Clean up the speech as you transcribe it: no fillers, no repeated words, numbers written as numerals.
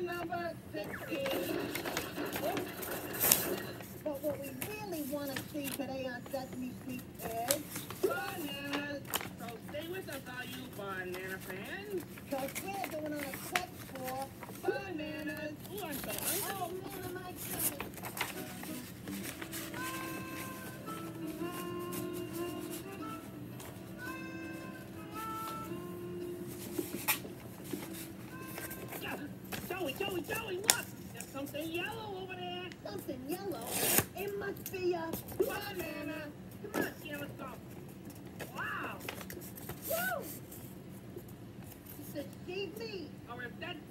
number 16. But what we really want to see today on Sesame Street is bananas. So stay with us, all you banana fans. Because we're doing on a quest for bananas. Ooh, I'm so hungry. Oh man, am I excited. Joey, look! There's something yellow over there. Something yellow? It must be a Banana. Come on, Sierra, let's go. Wow. woo! It's a sheep meat. Or if that's